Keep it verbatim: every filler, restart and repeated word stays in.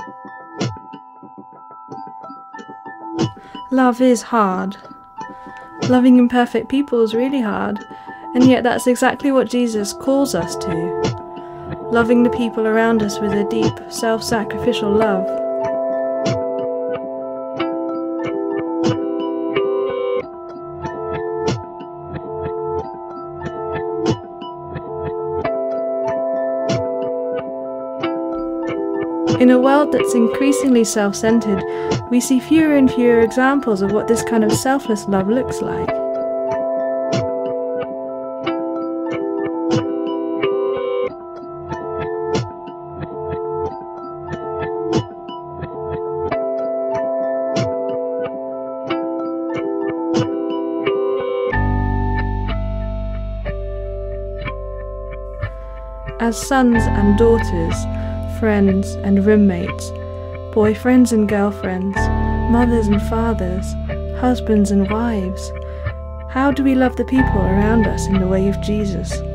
Love is hard. Loving imperfect people is really hard, and yet that's exactly what Jesus calls us to. Loving the people around us with a deep, self-sacrificial love. In a world that's increasingly self-centered, we see fewer and fewer examples of what this kind of selfless love looks like. As sons and daughters, friends and roommates, boyfriends and girlfriends, mothers and fathers, husbands and wives, how do we love the people around us in the way of Jesus?